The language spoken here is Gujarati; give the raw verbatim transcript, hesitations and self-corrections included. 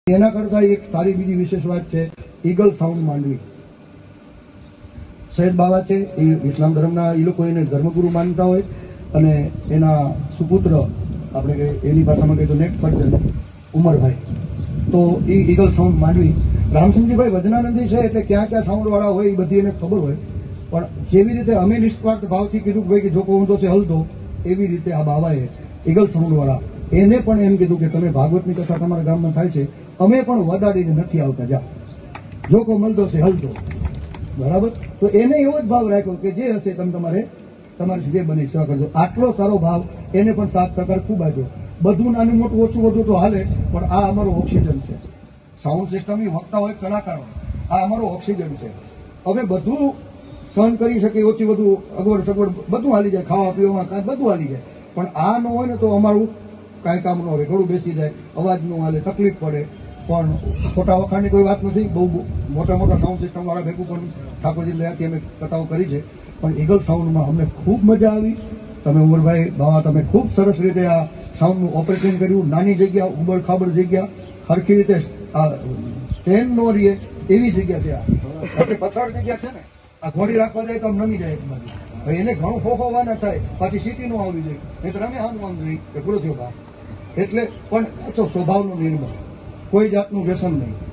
એના કરતા એક સારી બીજી વિશેષ વાત છે ઈગલ સાઉન્ડ માંડવી. સૈયદ બાવા છે એ ઇસ્લામ ધર્મના, એ લોકો એને ધર્મગુરુ માનતા હોય અને એના સુપુત્ર આપણે કે એની ભાષામાં કહીએ તો નેક્સ્ટ પર્સન ઉમરભાઈ, તો એ ઈગલ સાઉન્ડ માંડવી. રામસિંહજીભાઈ વજનાનંદી છે એટલે ક્યાં ક્યાં સાઉન્ડ વાળા હોય એ બધી એને ખબર હોય, પણ જેવી રીતે અમે નિસ્વાર્થ ભાવથી કીધું કે ભાઈ કે જો કોઈ ઊંધો છે હલતો, એવી રીતે આ બાવાએ ઈગલ સાઉન્ડ વાળા એને પણ એમ કીધું કે તમે ભાગવતની કથા તમારા ગામમાં થાય છે, અમે પણ વદાડીને નથી આવતા, જા જો કોઈ મળતો છે હલતો, બરાબર. તો એને એવો જ ભાવ રાખ્યો કે જે હશે તમે તમારે તમારી જે બની સેવા કરજો. આટલો સારો ભાવ એને પણ સાથ સહકાર ખૂબ આપ્યો. બધું નાનું મોટું ઓછું વધુ તો હાલે, પણ આ અમારો ઓક્સિજન છે. સાઉન્ડ સિસ્ટમ વક્તા હોય, કલાકારો, આ અમારો ઓક્સિજન છે. અમે બધું સહન કરી શકીએ, ઓછી વધુ અગવડ સગવડ બધું હાલી જાય, ખાવા પીવામાં કાંઈ બધું હાલી જાય, પણ આ ન હોય ને તો અમારું કાંઈ કામ ન હોય, ઘણું બેસી જાય, અવાજ ન હાલે, તકલીફ પડે. પણ ખોટા વખાણની કોઈ વાત નથી. બહુ મોટા મોટા સાઉન્ડ સિસ્ટમ વાળા ભેગું પણ ઠાકોરજી લયાથી અમે કથાઓ કરી છે, પણ ઈગલ સાઉન્ડમાં અમને ખૂબ મજા આવી. તમે ઉમરભાઈ બાવા તમે ખૂબ સરસ રીતે આ સાઉન્ડનું ઓપરેશન કર્યું. નાની જગ્યા, ઉબડ ખાબડ જગ્યા, સરખી રીતે આ સ્ટેન્ડ નો રહીએ એવી જગ્યા છે. આ પછાડ જગ્યા છે ને, આ ઘોડી રાખવા જાય તો આમ નમી જાય એક બાજુ. હવે એને ઘણું ફોફોવા ના થાય, પાછી સિટી નો આવી જાય, નહીં તો અમે આનું આમ રહી કે પૂરો થયો બા. એટલે પણ સ્વભાવનો નિર્મળ, કોઈ જાતનું વ્યસન નહીં.